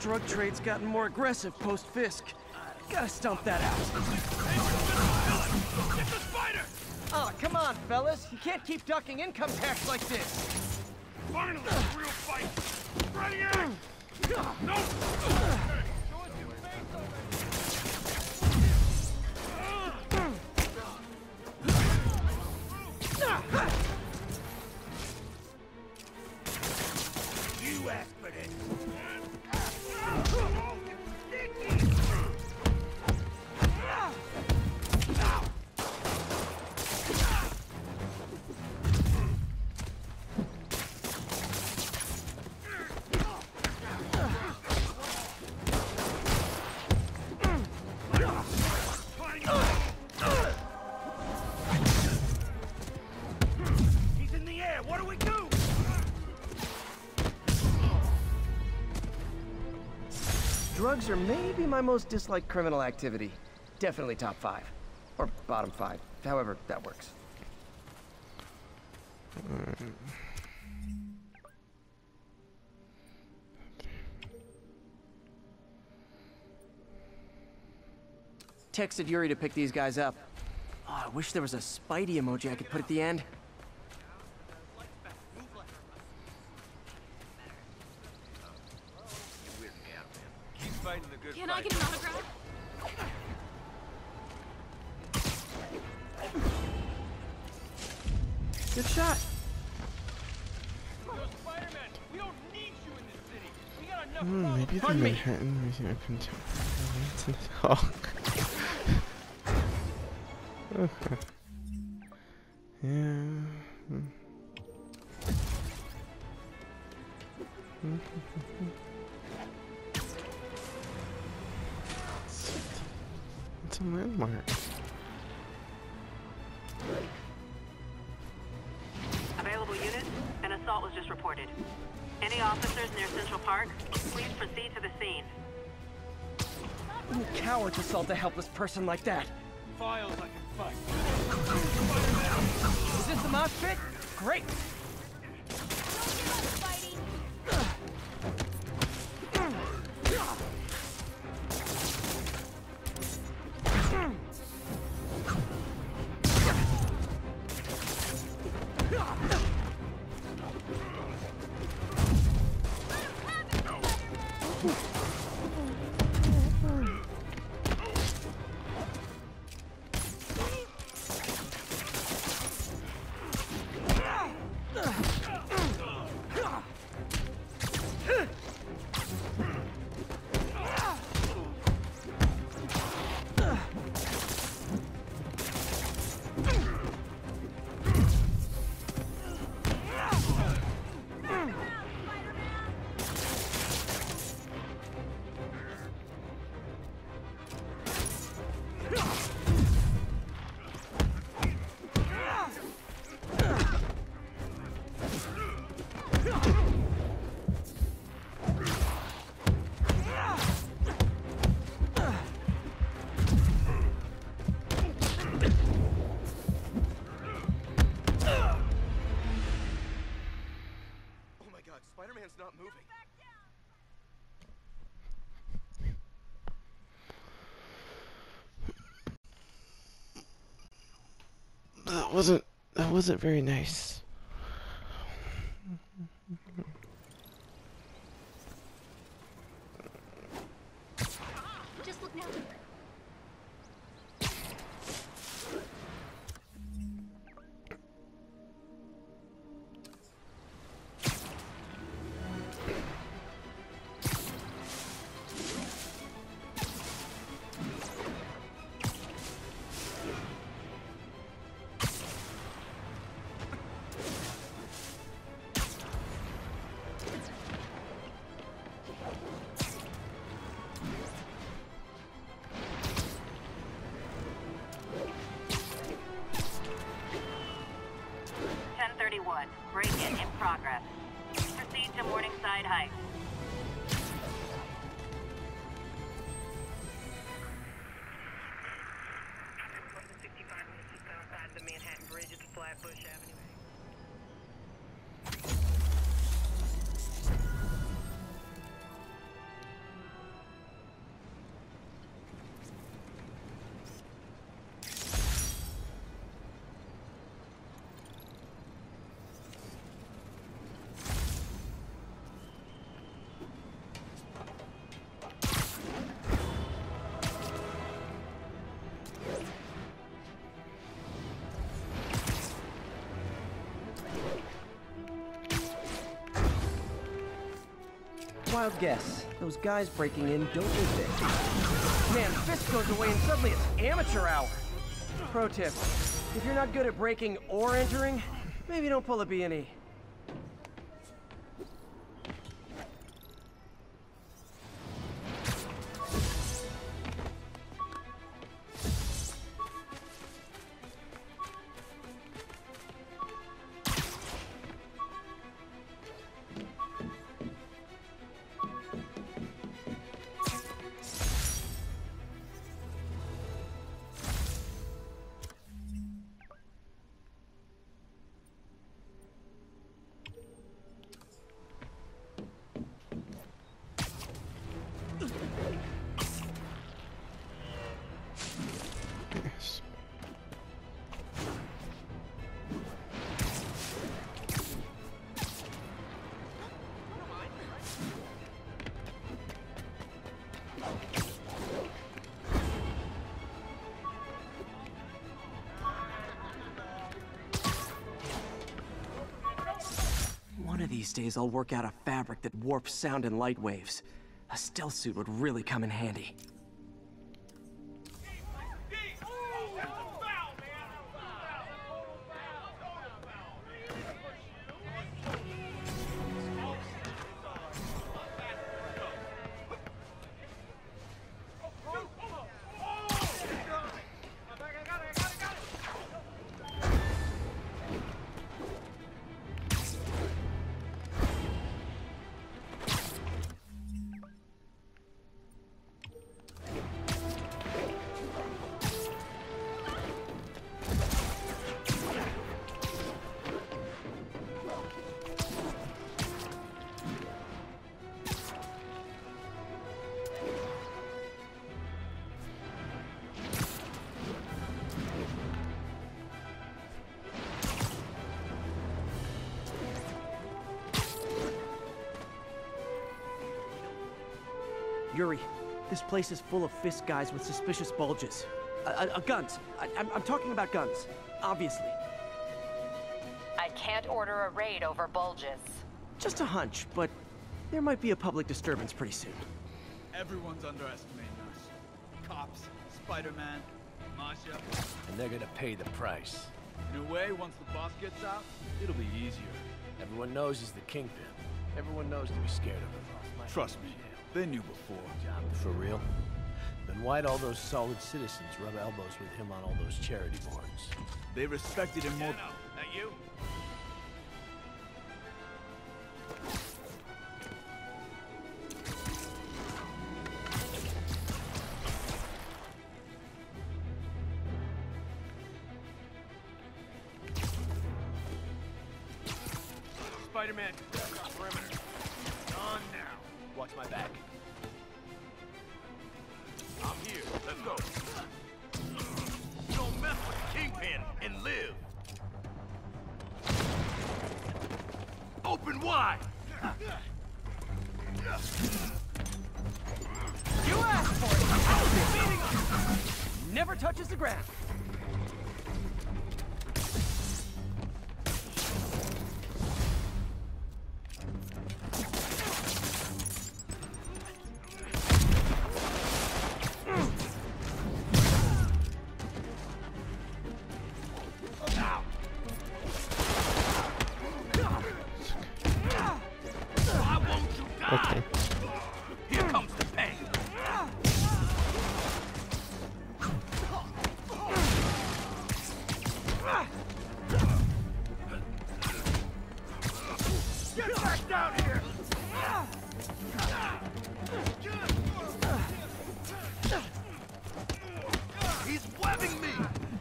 drug trade's gotten more aggressive post-Fisk. Gotta stomp that out. Get the spider! Oh, come on, fellas. You can't keep ducking income tax like this. Finally, a real fight! Ready in! No! You asked for this! He's in the air! What do we do? Drugs are maybe my most disliked criminal activity. Definitely top 5. Or bottom 5. However that works. Texted Yuri to pick these guys up. Oh, I wish there was a Spidey emoji I could put at the end. Keep fighting the good Can I get an autograph? Good shot. Spider-Man, we don't need you in this city. We got enough Maybe the Pardon me. Manhattan Museum open to talk. Yeah. It's a landmark. Available units, an assault was just reported. Any officers near Central Park, please proceed to the scene. You cowards assault a helpless person like that. files I can fight. Is this the mosh pit? Great. Spider-Man's not moving. That wasn't very nice. Just look now. Break-in in progress. Proceed to Morningside Heights. Outside the Manhattan Bridge at the Flatbush Avenue. wild guess. Those guys breaking in don't live there. Man, Fisk goes away and suddenly it's amateur hour. Pro tip, if you're not good at breaking or entering, maybe don't pull a B&E. Yes. One of these days I'll work out a fabric that warps sound and light waves. A stealth suit would really come in handy. Yuri, this place is full of Fisk guys with suspicious bulges. Guns. I'm talking about guns, obviously. I can't order a raid over bulges. Just a hunch, but there might be a public disturbance pretty soon. Everyone's underestimating us. Cops, Spider-Man, Masha. And they're gonna pay the price. In a way, once the boss gets out, it'll be easier. Everyone knows he's the kingpin. Everyone knows to be scared of him. Trust me, they knew before. For real? Then why'd all those solid citizens rub elbows with him on all those charity boards? They respected him more. That you? Spider-Man, perimeter. On now. Watch my back. I'm here. Let's go. You don't mess with the Kingpin and live. Open wide. You asked for it! I was beating him! Never touches the ground. Okay. Here comes the pain. Get back down here! He's webbing me.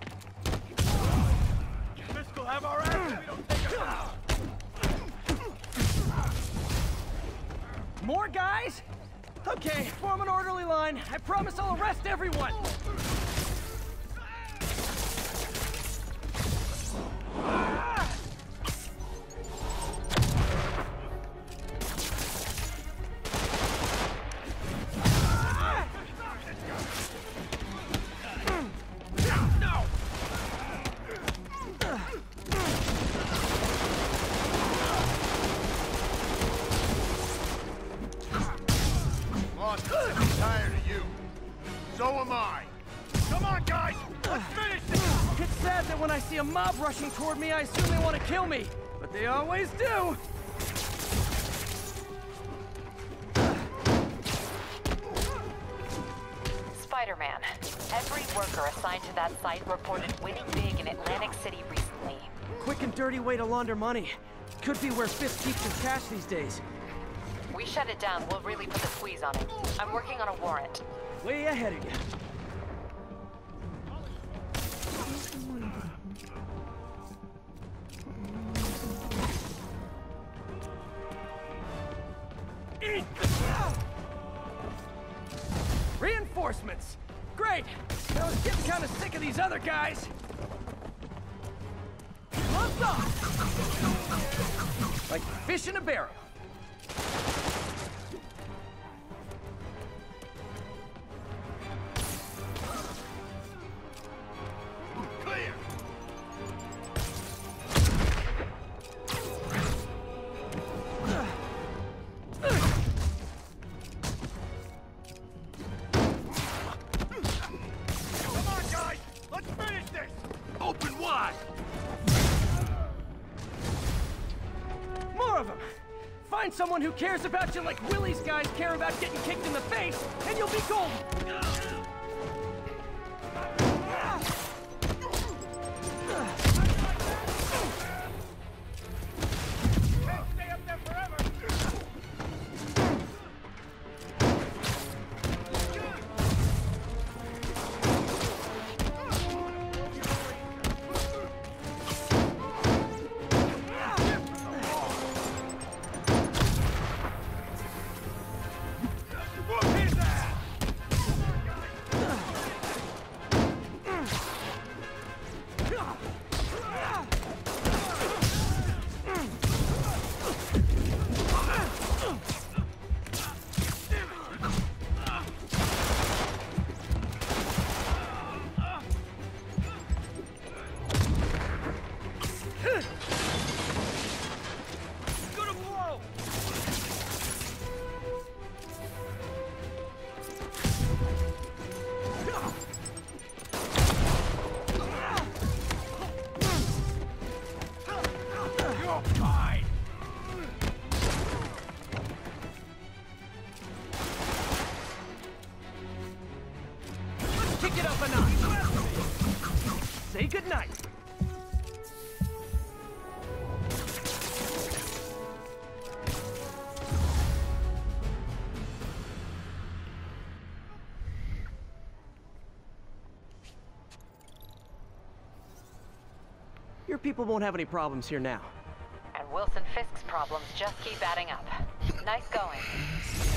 Fisk will have our ass if we don't take him out. More guys? Okay, form an orderly line. I promise I'll arrest everyone. tired of you. So am I. Come on, guys! Let's finish this! It's sad that when I see a mob rushing toward me, I assume they want to kill me. But they always do! Spider-Man. Every worker assigned to that site reported winning big in Atlantic City recently. Quick and dirty way to launder money. Could be where Fisk keeps his cash these days. We shut it down, we'll really put the squeeze on it. I'm working on a warrant. Way ahead of you. Reinforcements! Great! I was getting kind of sick of these other guys. Gloves off! Like fish in a barrel. Clear! Come on, guys! Let's finish this! Open wide! More of them! Find someone who cares about you like Willie's guys care about getting kicked in the face, and you'll be golden! Can't stay up there forever! Whoop his ass! Gonna blow! You're fine! Let's kick it up a notch! Say goodnight! Your people won't have any problems here now. And Wilson Fisk's problems just keep adding up. Nice going.